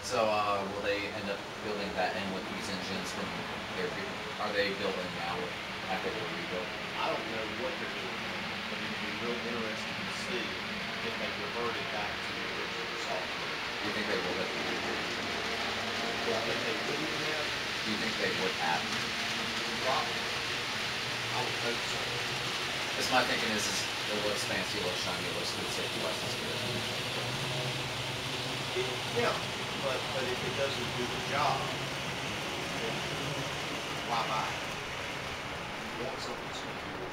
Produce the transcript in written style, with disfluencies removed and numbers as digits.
So, will they end up building that in with these engines from their? Are they building now after they're rebuilt? I don't know what they're doing, but it'd be real interesting to see if they reverted back to the original software. Do you think they will? Well, I think they wouldn't have Do you think they would have? probably. I would hope so. Because my thinking is it looks fancy, it looks shiny, it looks good, safety wise, it's good. Yeah, but if it doesn't do the job, then why buy it? You want something secure.